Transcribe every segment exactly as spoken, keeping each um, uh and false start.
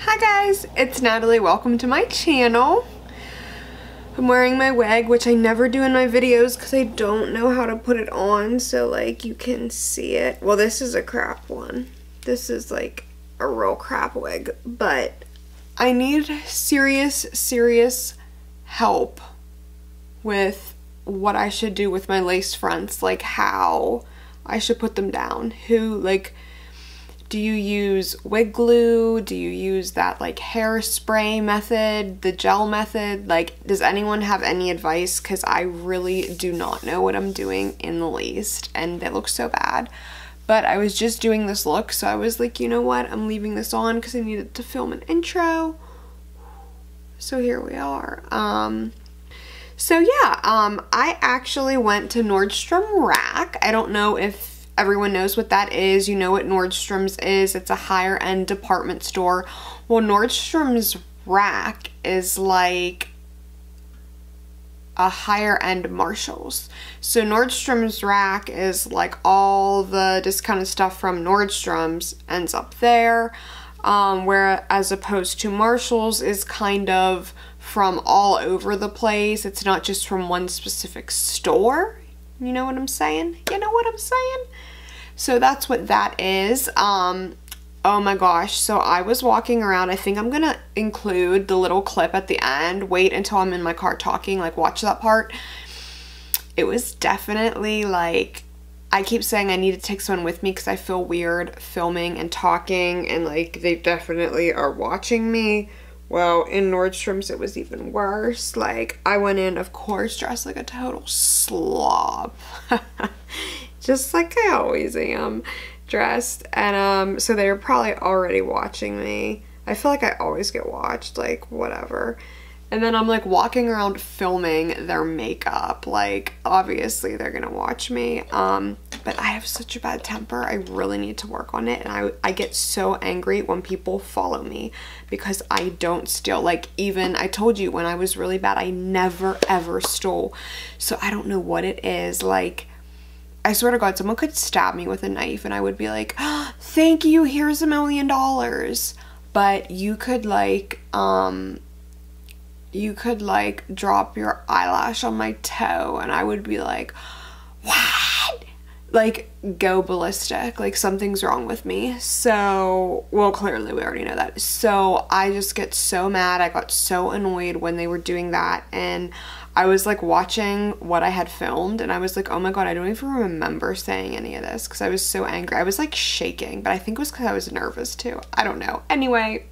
Hi guys, it's Natalie. Welcome to my channel. I'm wearing my wig, which I never do in my videos because I don't know how to put it on so like you can see it. Well, this is a crap one. This is like a real crap wig, but I need serious, serious help with what I should do with my lace fronts, like how I should put them down. Who, like, do you use wig glue? Do you use that like hairspray method, the gel method? Like, does anyone have any advice? Because I really do not know what I'm doing in the least, and it looks so bad. But I was just doing this look, so I was like, you know what? I'm leaving this on because I needed to film an intro. So here we are. Um, so yeah, um, I actually went to Nordstrom Rack. I don't know if everyone knows what that is. You know what Nordstrom's is. It's a higher end department store. Well, Nordstrom's Rack is like a higher end Marshalls. So Nordstrom's Rack is like all the discounted stuff from Nordstrom's ends up there. Um, where as opposed to Marshalls is kind of from all over the place. It's not just from one specific store. You know what I'm saying? You know what I'm saying? So that's what that is. Um, oh my gosh. So I was walking around. I think I'm going to include the little clip at the end. Wait until I'm in my car talking. Like, watch that part. It was definitely like, I keep saying I need to take someone with me because I feel weird filming and talking. And like, they definitely are watching me. Well, in Nordstrom's, it was even worse. Like, I went in, of course, dressed like a total slob. Just like I always am dressed. And um, so they were probably already watching me. I feel like I always get watched, like, whatever. And then I'm, like, walking around filming their makeup. Like, obviously, they're gonna watch me. Um, but I have such a bad temper. I really need to work on it. And I, I get so angry when people follow me because I don't steal. Like, even, I told you, when I was really bad, I never, ever stole. So I don't know what it is. Like, I swear to God, someone could stab me with a knife and I would be like, oh, thank you, here's a million dollars. But you could, like, um... you could like drop your eyelash on my toe and I would be like, what? Like, go ballistic. Like, something's wrong with me. So, well, clearly we already know that. So I just get so mad. I got so annoyed when they were doing that. And I was like watching what I had filmed and I was like, oh my God, I don't even remember saying any of this because I was so angry. I was like shaking, but I think it was because I was nervous too. I don't know. Anyway,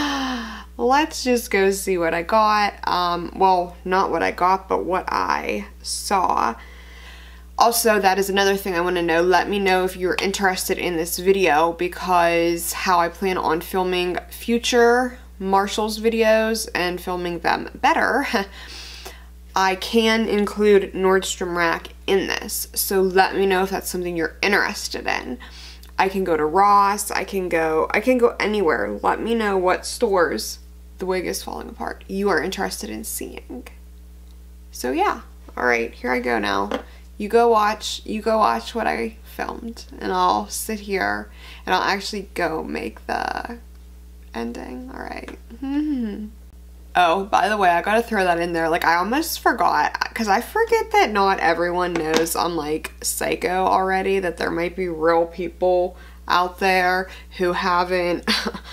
let's just go see what I got. Um, well, not what I got, but what I saw. Also, that is another thing I want to know. Let me know if you're interested in this video because how I plan on filming future Marshalls videos and filming them better. I can include Nordstrom Rack in this. So let me know if that's something you're interested in. I can go to Ross, I can go, I can go anywhere. Let me know what stores the wig is falling apart you are interested in seeing. So yeah, all right, here I go now. You go watch, you go watch what I filmed and I'll sit here and I'll actually go make the ending, all right. Mm-hmm. Oh, by the way, I gotta throw that in there. Like, I almost forgot, because I forget that not everyone knows I'm, like, psycho already, that there might be real people out there who haven't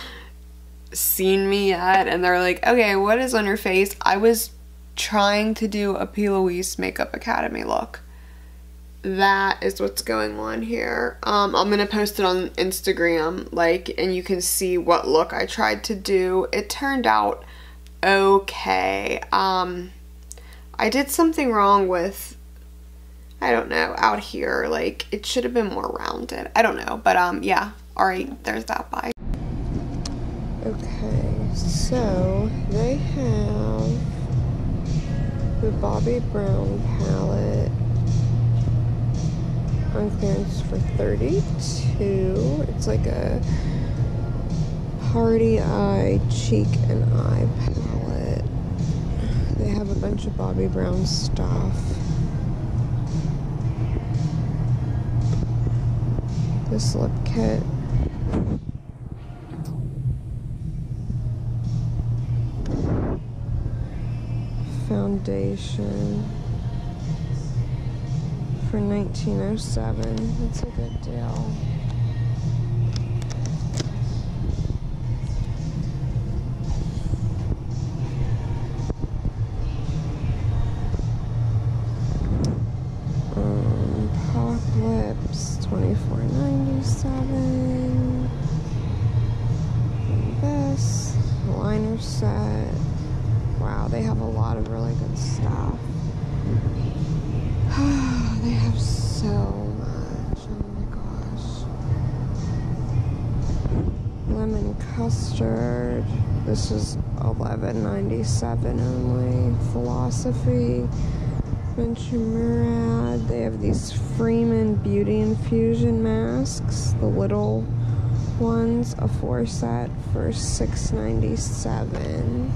seen me yet, and they're like, okay, what is on your face? I was trying to do a P. Louise Makeup Academy look. That is what's going on here. Um, I'm gonna post it on Instagram, like, and you can see what look I tried to do. It turned out okay. Um, I did something wrong with, I don't know, out here. Like, it should have been more rounded. I don't know, but um, yeah. All right, there's that. Bye. Okay, so they have the Bobbi Brown palette on clearance for thirty-two. It's like a Party Eye Cheek and Eye palette. They have a bunch of Bobbi Brown stuff. This lip kit. foundation for nineteen oh seven. That's a good deal. Um, Pop Lips, twenty-four ninety-seven. This liner set. Wow, they have a lot of really good stuff. They have so much. Oh my gosh. Lemon custard. This is eleven ninety-seven only. Philosophy. Venture Murad. They have these Freeman Beauty Infusion masks. The little ones, a four set for six ninety-seven.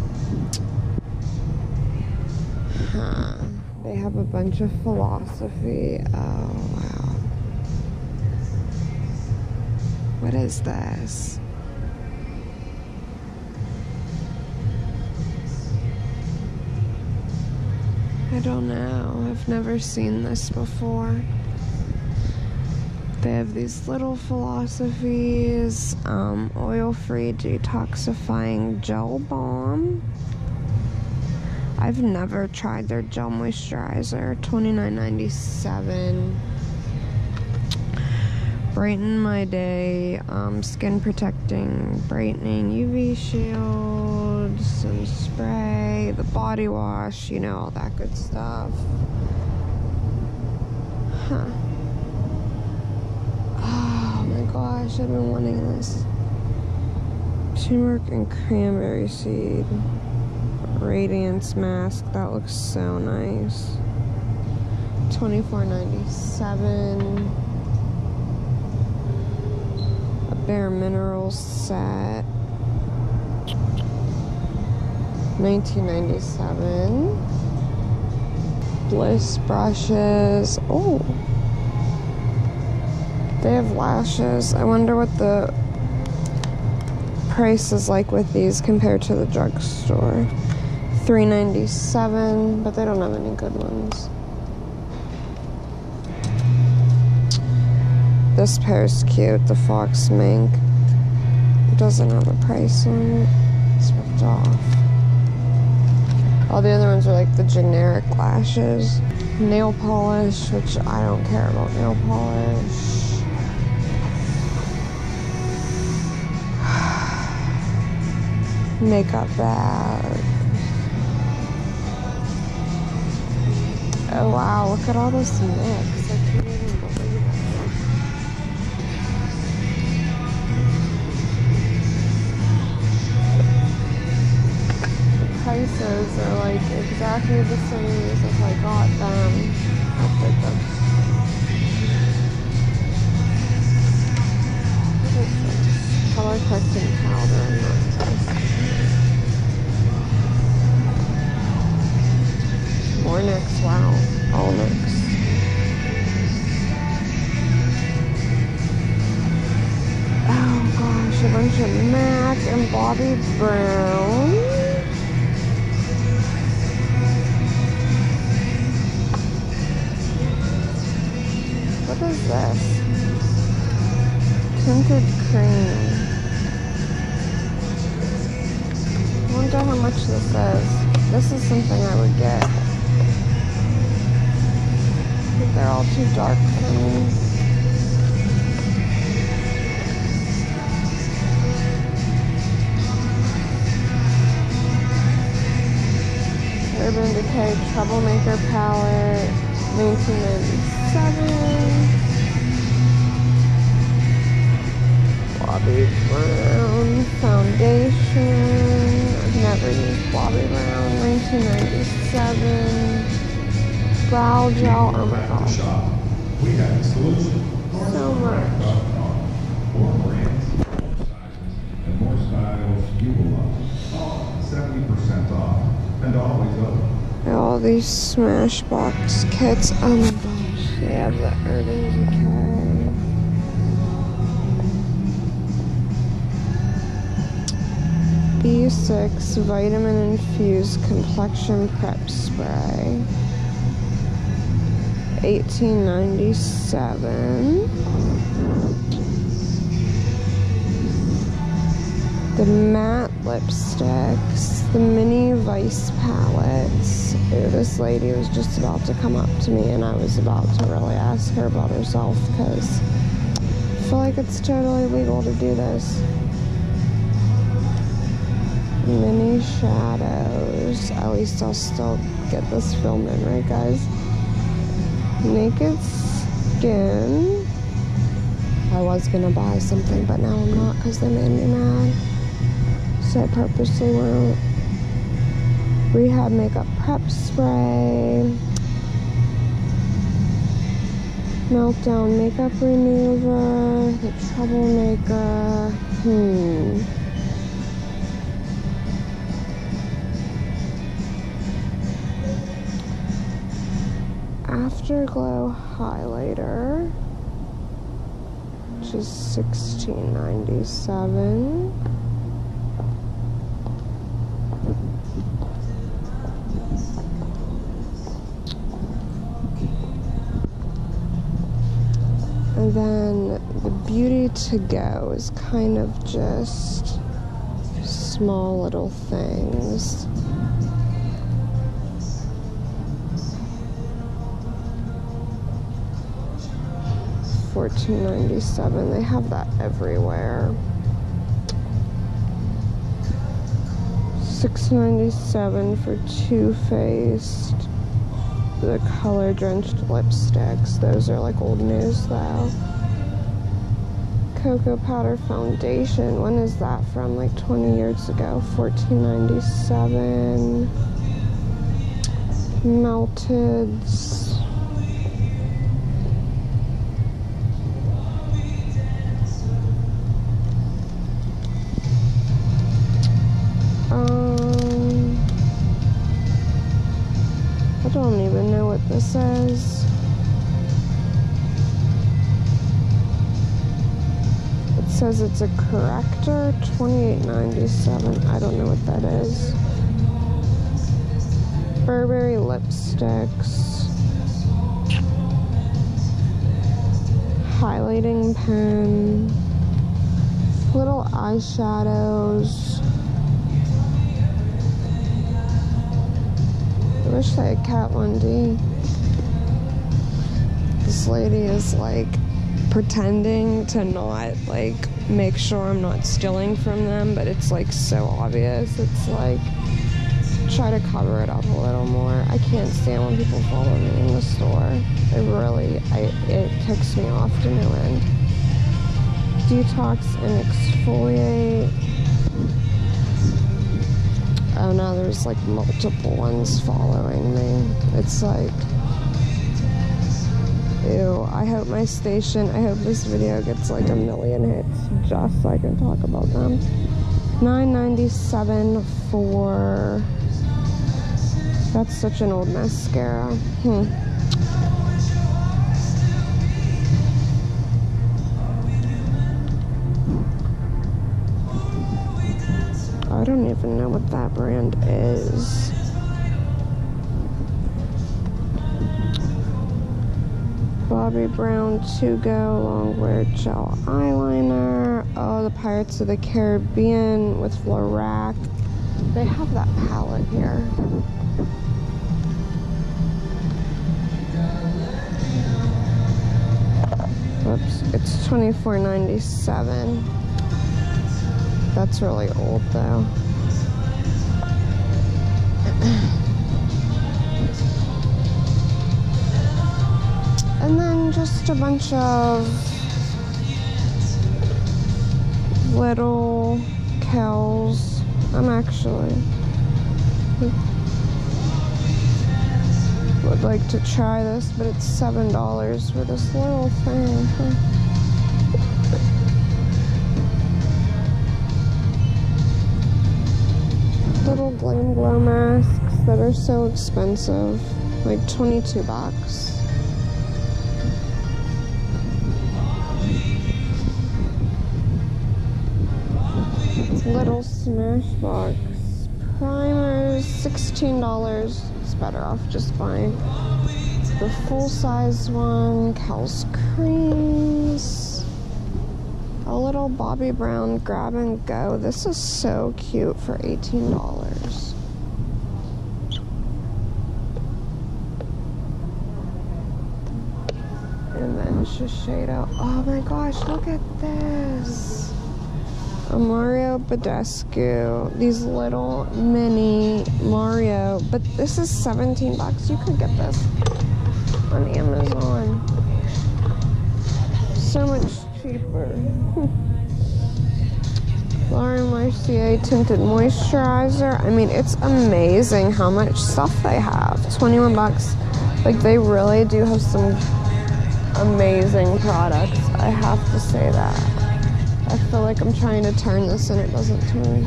Huh. They have a bunch of Philosophy. Oh, wow. What is this? I don't know. I've never seen this before. They have these little Philosophies, um, oil-free detoxifying gel balm. I've never tried their gel moisturizer. twenty-nine ninety-seven. Brighten My Day, um, skin protecting, brightening U V shield, some spray, the body wash, you know, all that good stuff. Huh. Oh my gosh, I've been wanting this. Turmeric and cranberry seed. Radiance mask, that looks so nice. twenty-four ninety-seven. A Bare Minerals set. nineteen ninety-seven. Bliss brushes. Oh, they have lashes. I wonder what the price is like with these compared to the drugstore. three ninety-seven, but they don't have any good ones. This pair is cute, the Fox Mink. It doesn't have a price on it. It's ripped off. All the other ones are like the generic lashes. Nail polish, which I don't care about nail polish. Makeup bag. Oh wow, look at all this mix. I can't even believe it. The prices are like exactly the same as if I got them at the What is this? Color correcting powder, not this. More N Y X, wow, all N Y X. Oh gosh, a bunch of MAC and Bobbi Brown. What is this? Tinted cream. I wonder how much this is. This is something I would get. They're all too dark for me. Urban Decay Troublemaker Palette, nineteen ninety-seven. Bobbi Brown Foundation. I've never used Bobbi Brown, nineteen ninety-seven. Brow gel, oh my gosh. We have a solution. So much. More brands, more sizes, and more styles you will love. All seventy percent off and always open. All these Smashbox kits. Oh my gosh. They have the Urban Decay. B six Vitamin Infused Complexion Prep Spray. spray. eighteen ninety-seven. The matte lipsticks, the mini Vice palettes. Ew, this lady was just about to come up to me and I was about to really ask her about herself because I feel like it's totally legal to do this. Mini shadows. At least I'll still get this film in, right guys? Naked Skin. I was gonna buy something, but now I'm not because they made me mad. So I purposely won't. Rehab Makeup Prep Spray. Meltdown Makeup Remover. The Troublemaker. Hmm. Afterglow Highlighter, which is sixteen ninety-seven. And then the Beauty to Go is kind of just small little things. fourteen ninety-seven. They have that everywhere. six ninety-seven for Too Faced. The color drenched lipsticks. Those are like old news though. Cocoa Powder Foundation. When is that from? Like twenty years ago. fourteen ninety-seven. Melteds. I don't even know what this is. It says it's a corrector, twenty-eight ninety-seven. I don't know what that is. Burberry lipsticks. Highlighting pen. Little eyeshadows. I wish I had Kat Von D. This lady is like pretending to not like make sure I'm not stealing from them, but it's like so obvious. It's like try to cover it up a little more. I can't stand when people follow me in the store. It really, I, it ticks me off to no end. Detox and exfoliate. Oh no, there's like multiple ones following me. It's like, ew. I hope my station, I hope this video gets like a million hits just so I can talk about them. nine ninety-seven for, that's such an old mascara. Hmm. I don't even know what that brand is. Bobbi Brown To Go Longwear Gel Eyeliner. Oh, the Pirates of the Caribbean with Lorac. They have that palette here. Whoops, it's twenty-four ninety-seven. That's really old though. And then just a bunch of little Kells. I'm actually would like to try this, but it's seven dollars for this little thing. Little Glam Glow masks that are so expensive, like twenty-two bucks. Little Smashbox Primers, sixteen dollars. It's better off just buying the full-size one. Cal's creams. A little Bobbi Brown grab and go. This is so cute for eighteen dollars. And then Shiseido. Oh my gosh, look at this. A Mario Badescu. These little mini Mario. But this is seventeen bucks. You could get this on Amazon. So much cheaper. Laura Mercier Tinted Moisturizer. I mean, it's amazing how much stuff they have. twenty-one bucks. Like, they really do have some amazing products. I have to say that. I feel like I'm trying to turn this and it doesn't turn.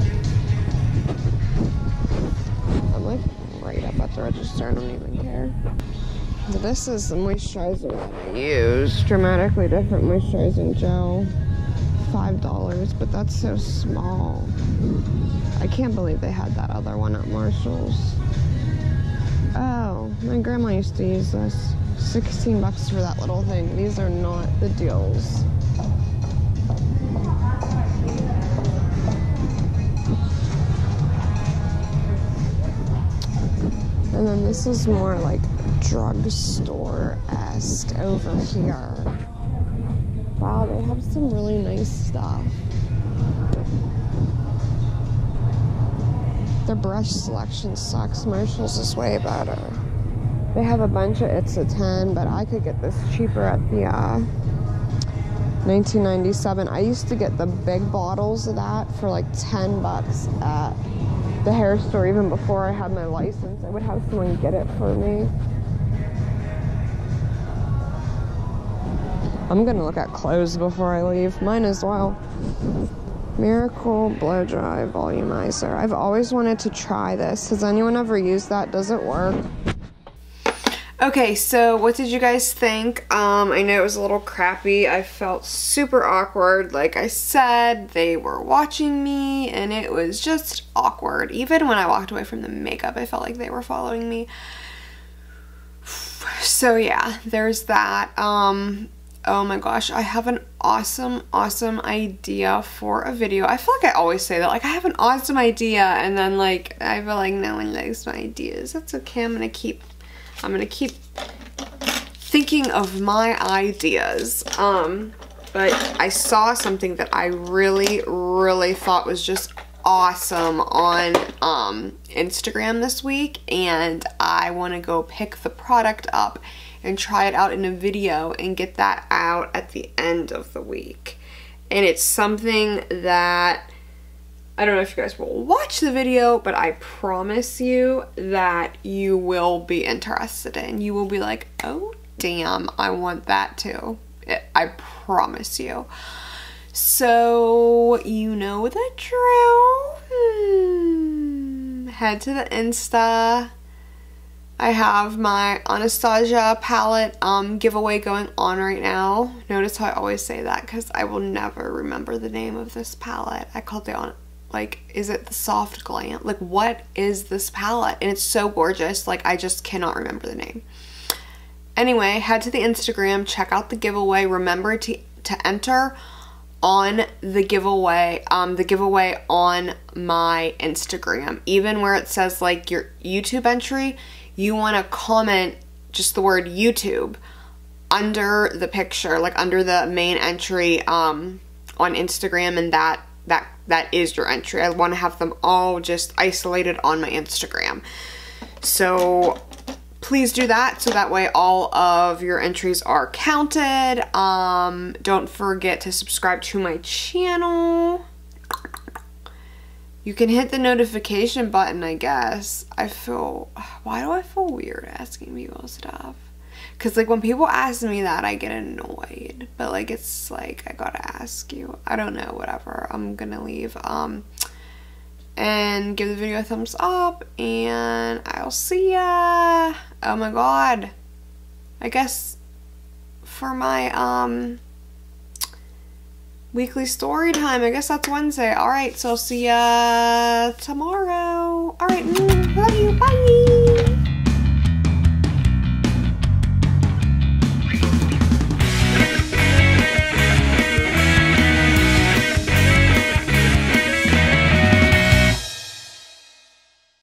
I'm like right up at the register. I don't even care. This is the moisturizer that I use. Dramatically Different Moisturizing Gel. five dollars, but that's so small. I can't believe they had that other one at Marshall's. Oh, my grandma used to use this. sixteen bucks for that little thing. These are not the deals. And then this is more like drugstore-esque over here. Wow, they have some really nice stuff. Their brush selection sucks. Marshall's is way better. They have a bunch of It's a ten, but I could get this cheaper at the uh, nineteen ninety-seven. I used to get the big bottles of that for like ten bucks at the hair store even before I had my license. I would have someone get it for me. I'm gonna look at clothes before I leave. Mine as well. Miracle Blow Dry Volumizer. I've always wanted to try this. Has anyone ever used that? Does it work? Okay, so what did you guys think? Um, I know it was a little crappy. I felt super awkward. Like I said, they were watching me and it was just awkward. Even when I walked away from the makeup, I felt like they were following me. So yeah, there's that. Um, oh my gosh, I have an awesome, awesome idea for a video. I feel like I always say that. Like, I have an awesome idea and then like, I feel like no one likes my ideas. That's okay, I'm gonna keep I'm gonna keep thinking of my ideas. Um, but I saw something that I really, really thought was just awesome on um, Instagram this week, and I wanna go pick the product up and try it out in a video and get that out at the end of the week. And it's something that, I don't know if you guys will watch the video, but I promise you that you will be interested in. You will be like, oh damn, I want that too. It, I promise you. So, you know the drill. Hmm. Head to the Insta. I have my Anastasia palette um, giveaway going on right now. Notice how I always say that because I will never remember the name of this palette. I called it on, like, is it the Soft Glam? Like, what is this palette? And it's so gorgeous. Like, I just cannot remember the name. Anyway, head to the Instagram, check out the giveaway. Remember to, to enter on the giveaway, um, the giveaway on my Instagram. Even where it says, like, your YouTube entry, you want to comment just the word YouTube under the picture, like under the main entry um, on Instagram, and that that that is your entry. I want to have them all just isolated on my Instagram. So please do that so that way all of your entries are counted. Um, don't forget to subscribe to my channel. You can hit the notification button, I guess. I feel, why do I feel weird asking people stuff? Because, like, when people ask me that, I get annoyed. But, like, it's like, I gotta ask you. I don't know, whatever. I'm gonna leave. Um, and give the video a thumbs up. And I'll see ya. Oh my god. I guess for my, um... weekly story time. I guess that's Wednesday. Alright, so I'll see ya tomorrow. Alright, mm, love you. Bye.